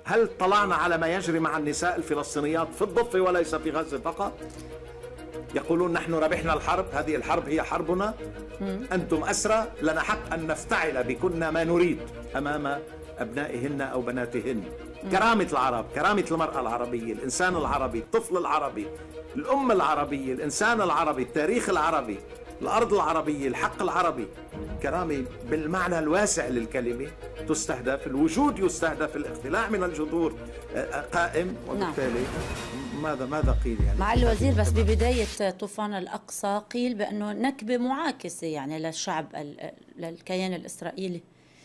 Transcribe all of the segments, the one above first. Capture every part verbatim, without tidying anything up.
هل طلعنا على ما يجري مع النساء الفلسطينيات في الضفة وليس في غزة فقط؟ يقولون نحن ربحنا الحرب، هذه الحرب هي حربنا، أنتم أسرى، لنا حق أن نفتعل بكنا ما نريد أمام أبنائهن أو بناتهن. كرامة العرب، كرامة المرأة العربية، الإنسان العربي، الطفل العربي، الأم العربية، الإنسان العربي، التاريخ العربي، الأرض العربية، الحق العربي، كرامة بالمعنى الواسع للكلمة تستهدف، الوجود يستهدف، الاختلاع من الجذور قائم، وبالتالي ماذا ماذا قيل يعني؟ مع الوزير بس ببداية طوفان الأقصى قيل بأنه نكبة معاكسة يعني للشعب للكيان الإسرائيلي.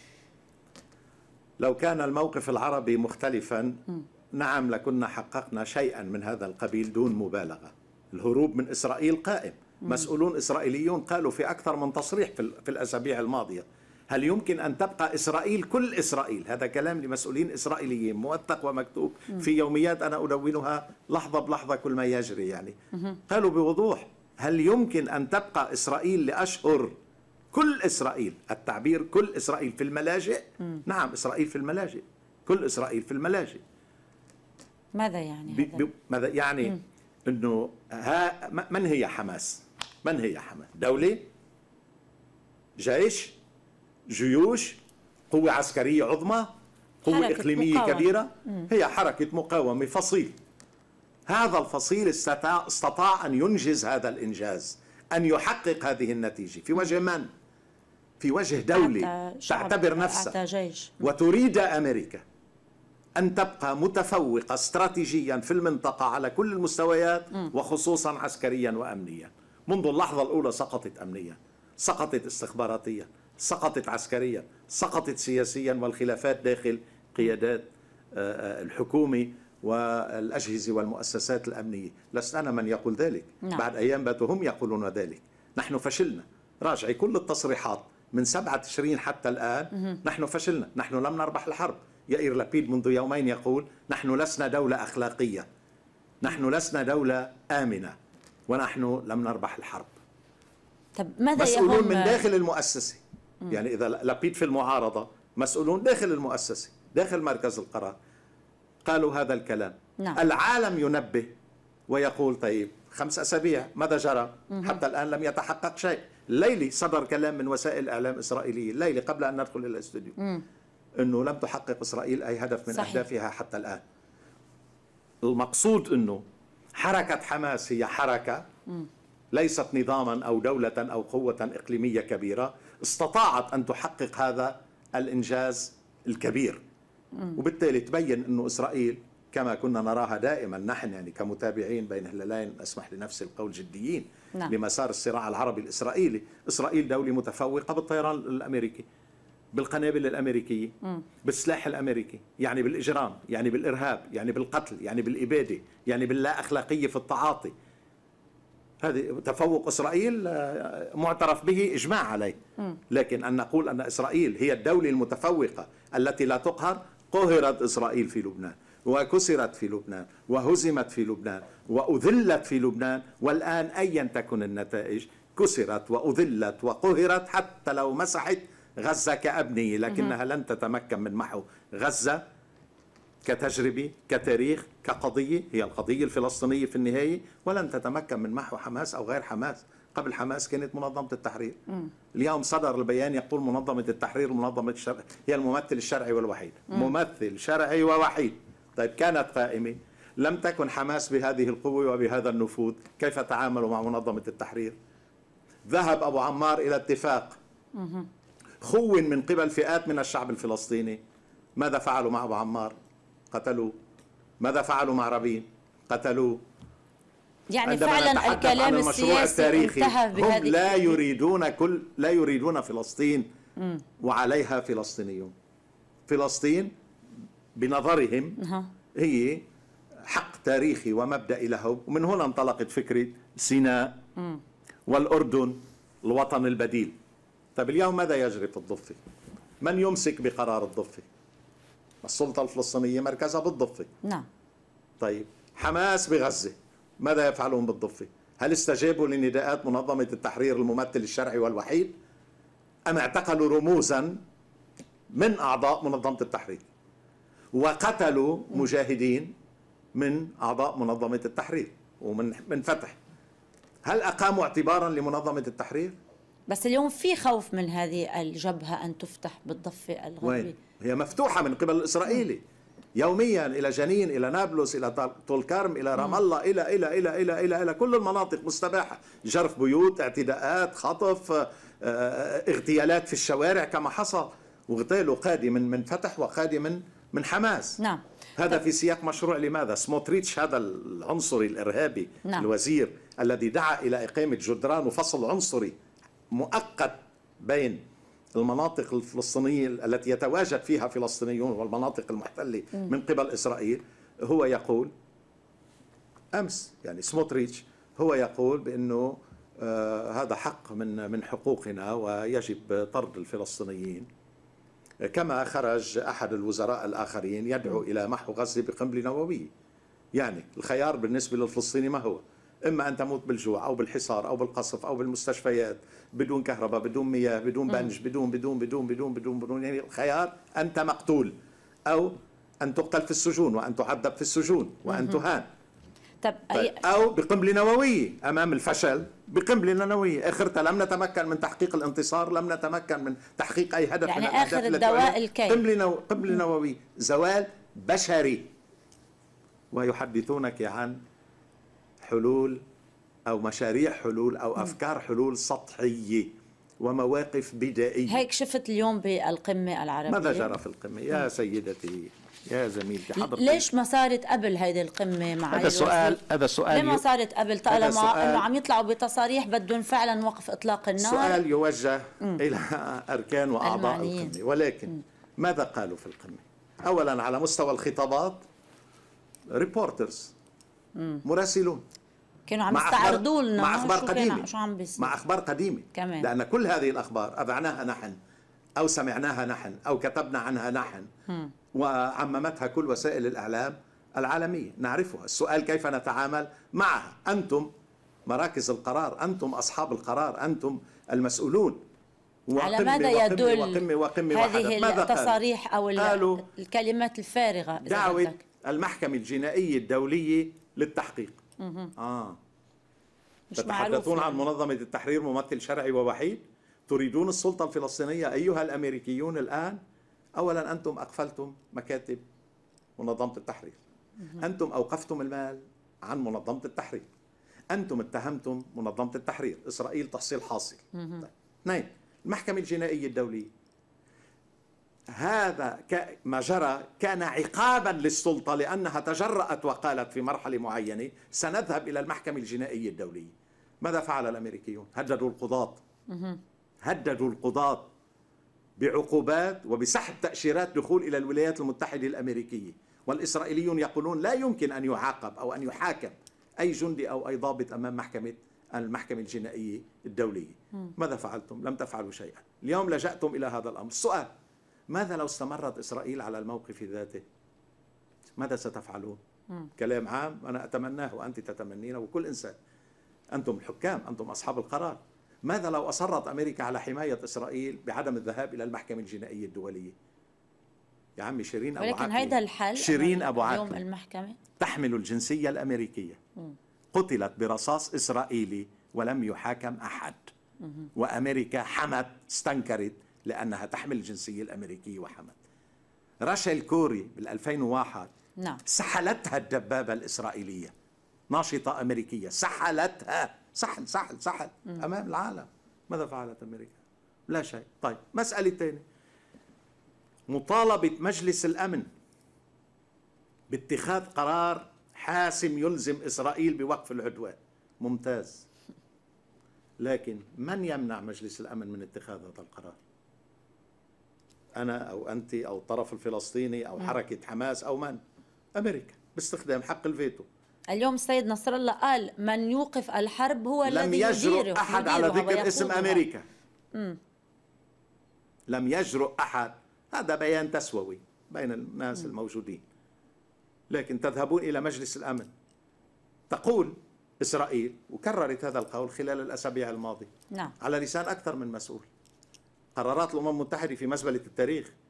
لو كان الموقف العربي مختلفا م. نعم لكنا حققنا شيئا من هذا القبيل دون مبالغة. الهروب من إسرائيل قائم، م. مسؤولون إسرائيليون قالوا في أكثر من تصريح في, في الأسابيع الماضية هل يمكن أن تبقى إسرائيل كل إسرائيل؟ هذا كلام لمسؤولين إسرائيليين موثق ومكتوب م. في يوميات أنا أدونها لحظة بلحظة كل ما يجري يعني. م. قالوا بوضوح هل يمكن أن تبقى إسرائيل لأشهر كل إسرائيل، التعبير كل إسرائيل في الملاجئ. مم. نعم إسرائيل في الملاجئ، كل إسرائيل في الملاجئ. ماذا يعني هذا؟ ب... ماذا يعني مم. أنه ها من هي حماس؟ من هي حماس؟ دولة؟ جيش؟ جيوش؟ قوة عسكرية عظمى؟ قوة إقليمية مقاومة. كبيرة؟ مم. هي حركة مقاومة فصيل. هذا الفصيل استطاع, استطاع أن ينجز هذا الإنجاز، أن يحقق هذه النتيجة في وجه من؟ في وجه دولة تعتبر نفسها وتريد أمريكا أن تبقى متفوقة استراتيجيا في المنطقة على كل المستويات وخصوصا عسكريا وأمنيا. منذ اللحظة الأولى سقطت أمنيا، سقطت استخباراتيا، سقطت عسكريا، سقطت سياسيا، والخلافات داخل قيادات الحكومة والأجهزة والمؤسسات الأمنية. لست أنا من يقول ذلك. نعم. بعد أيام باتوا هم يقولون ذلك. نحن فشلنا، راجعي كل التصريحات من سبعة تشرين حتى الآن. مه. نحن فشلنا، نحن لم نربح الحرب. يائير لبيد منذ يومين يقول نحن لسنا دولة أخلاقية، نحن لسنا دولة آمنة، ونحن لم نربح الحرب. طب ماذا مسؤولون يهم من داخل المؤسسة. مم. يعني إذا لبيد في المعارضة، مسؤولون داخل المؤسسة داخل مركز القرار قالوا هذا الكلام. نعم. العالم ينبه ويقول طيب خمس أسابيع ماذا جرى؟ مم. حتى الآن لم يتحقق شيء. الليلة صدر كلام من وسائل إعلام إسرائيلية الليلة قبل أن ندخل إلى الاستوديو أنه لم تحقق إسرائيل أي هدف من صحيح. أهدافها حتى الآن. المقصود أنه حركة حماس هي حركة مم. ليست نظاما أو دولة أو قوة إقليمية كبيرة استطاعت أن تحقق هذا الإنجاز الكبير. مم. وبالتالي تبين أنه إسرائيل كما كنا نراها دائما نحن يعني كمتابعين بين هلالين، أسمح لنفسي القول جديين. نعم. لمسار الصراع العربي الإسرائيلي. إسرائيل دولة متفوقة بالطيران الأمريكي، بالقنابل الأمريكية، م. بالسلاح الأمريكي، يعني بالإجرام، يعني بالإرهاب، يعني بالقتل، يعني بالإبادة، يعني باللا أخلاقية في التعاطي. هذا تفوق إسرائيل معترف به، إجماع عليه. م. لكن أن نقول أن إسرائيل هي الدولة المتفوقة التي لا تقهر. قهرت إسرائيل في لبنان، وكسرت في لبنان، وهزمت في لبنان، وأذلت في لبنان، والآن أيا تكن النتائج كسرت وأذلت وقهرت حتى لو مسحت غزة كأبنية، لكنها لن تتمكن من محو غزة كتجربة كتاريخ كقضية، هي القضية الفلسطينية في النهاية، ولن تتمكن من محو حماس أو غير حماس. قبل حماس كانت منظمة التحرير. مم. اليوم صدر البيان يقول منظمة التحرير منظمة الشرع هي الممثل الشرعي والوحيد. مم. ممثل شرعي ووحيد. طيب كانت قائمة، لم تكن حماس بهذه القوة وبهذا النفوذ، كيف تعاملوا مع منظمة التحرير؟ ذهب أبو عمار إلى اتفاق مم. خون من قبل فئات من الشعب الفلسطيني. ماذا فعلوا مع أبو عمار؟ قتلوه. ماذا فعلوا مع رابين؟ قتلوه. يعني فعلا الكلام السياسي انتهى بهذه. هم لا يريدون كل لا يريدون فلسطين مم. وعليها فلسطينيون. فلسطين بنظرهم أه. هي حق تاريخي ومبدئي لهم، ومن هنا انطلقت فكرة سيناء مم. والأردن الوطن البديل. طيب اليوم ماذا يجري في الضفة؟ من يمسك بقرار الضفة؟ السلطة الفلسطينية مركزها بالضفة. نعم. طيب حماس بغزة ماذا يفعلون بالضفة؟ هل استجابوا لنداءات منظمة التحرير الممثل الشرعي والوحيد؟ أم اعتقلوا رموزا من أعضاء منظمة التحرير؟ وقتلوا مجاهدين من أعضاء منظمة التحرير ومن من فتح. هل أقاموا اعتبارا لمنظمة التحرير؟ بس اليوم في خوف من هذه الجبهة أن تفتح بالضفة الغربية. وين؟ هي مفتوحة من قبل الإسرائيلي يوميا إلى جنين، إلى نابلس، إلى طول كرم، إلى رام الله، إلى إلى إلى إلى إلى إلى كل المناطق مستباحة، جرف بيوت، اعتداءات، خطف، اغتيالات في الشوارع كما حصل، واغتالوا قادي من من فتح وقادي من من حماس. نعم. هذا في سياق مشروع. لماذا؟ سموتريتش هذا العنصري الإرهابي، نعم. الوزير الذي دعا إلى إقامة جدران وفصل عنصري مؤقت بين المناطق الفلسطينية التي يتواجد فيها فلسطينيون والمناطق المحتلة من قبل إسرائيل، هو يقول أمس، يعني سموتريتش هو يقول بأنه آه هذا حق من من حقوقنا ويجب طرد الفلسطينيين، كما خرج أحد الوزراء الآخرين يدعو إلى محو غزة بقنبلة نووية. يعني الخيار بالنسبة للفلسطيني ما هو؟ إما أن تموت بالجوع أو بالحصار أو بالقصف أو بالمستشفيات بدون كهرباء، بدون مياه، بدون بنج، بدون بدون بدون بدون بدون بدون يعني الخيار أنت مقتول، أو أن تقتل في السجون وأن تعذب في السجون وأن تهان. طيب أو بقنبلة نووية أمام الفشل، بقنبلة نووية. آخرتها لم نتمكن من تحقيق الانتصار، لم نتمكن من تحقيق أي هدف، يعني من آخر الدواء الكي قنبلة نو... قنبلة نووية، زوال بشري. ويحدثونك عن حلول أو مشاريع حلول أو أفكار حلول سطحية ومواقف بدائية. هيك شفت اليوم بالقمة العربية. ماذا جرى في القمة يا سيدتي يا زميلتي حضرتك؟ ليش ما صارت قبل هيدي القمة مع هذا السؤال هذا السؤال ليه ما صارت قبل طالما انه عم يطلعوا بتصاريح بدهم فعلا وقف اطلاق النار؟ سؤال يوجه م. الى اركان واعضاء المعنيين. القمة، ولكن م. ماذا قالوا في القمة؟ اولا على مستوى الخطابات ريبورترز مراسلون كانوا عم يستعرضوا لنا مع اخبار قديمه شو عم بيصير، مع اخبار قديمه كمان، لان كل هذه الاخبار اذعناها نحن او سمعناها نحن او كتبنا عنها نحن م. وعممتها كل وسائل الاعلام العالميه، نعرفها. السؤال كيف نتعامل معها؟ انتم مراكز القرار، انتم اصحاب القرار، انتم المسؤولون. على ماذا يدل وقمة وقمة هذه التصاريح او الكلمات الفارغه؟ دعوة المحكمة الجنائية الدولية للتحقيق. اه تتحدثون عن منظمة التحرير ممثل شرعي ووحيد؟ تريدون السلطة الفلسطينية أيها الأمريكيون الآن؟ أولا أنتم أقفلتم مكاتب منظمة التحرير، أنتم أوقفتم المال عن منظمة التحرير، أنتم اتهمتم منظمة التحرير، إسرائيل تحصيل حاصل. اثنين، المحكمة الجنائية الدولية، هذا ما جرى كان عقابا للسلطة لأنها تجرأت وقالت في مرحلة معينة سنذهب إلى المحكمة الجنائية الدولية. ماذا فعل الأمريكيون؟ هددوا القضاة، هددوا القضاة بعقوبات وبسحب تأشيرات دخول إلى الولايات المتحدة الأمريكية، والإسرائيليون يقولون لا يمكن أن يعاقب أو أن يحاكم أي جندي أو أي ضابط أمام محكمة المحكمة الجنائية الدولية. ماذا فعلتم؟ لم تفعلوا شيئا. اليوم لجأتم إلى هذا الأمر. السؤال، ماذا لو استمرت إسرائيل على الموقف ذاته؟ ماذا ستفعلون؟ مم. كلام عام أنا أتمناه وأنت تتمنينه وكل إنسان، أنتم الحكام، أنتم أصحاب القرار. ماذا لو أصرت أمريكا على حماية إسرائيل بعدم الذهاب إلى المحكمة الجنائية الدولية؟ يا عمي شيرين أبو عاقلة، ولكن هيدا الحل. شيرين أبو عاقلة اليوم المحكمة تحمل الجنسية الأمريكية، مم. قتلت برصاص إسرائيلي ولم يحاكم أحد، مم. وأمريكا حمت، استنكرت لأنها تحمل الجنسية الأمريكية وحمت. راشيل كوري بالألفين وواحد نعم. سحلتها الدبابة الإسرائيلية، ناشطة أمريكية، سحلتها سحل سحل سحل مم. أمام العالم. ماذا فعلت أمريكا؟ لا شيء. طيب مسألة ثانية، مطالبة مجلس الأمن باتخاذ قرار حاسم يلزم إسرائيل بوقف العدوان. ممتاز، لكن من يمنع مجلس الأمن من اتخاذ هذا القرار؟ أنا أو أنت أو الطرف الفلسطيني أو حركة حماس أو من؟ أمريكا باستخدام حق الفيتو. اليوم السيد نصر الله قال من يوقف الحرب هو الذي لم يجرؤ أحد على ذكر اسم أمريكا. مم. لم يجرؤ أحد، هذا بيان تسووي بين الناس مم. الموجودين. لكن تذهبون إلى مجلس الأمن، تقول إسرائيل، وكررت هذا القول خلال الأسابيع الماضية نعم. على لسان أكثر من مسؤول، قرارات الأمم المتحدة في مزبلة التاريخ،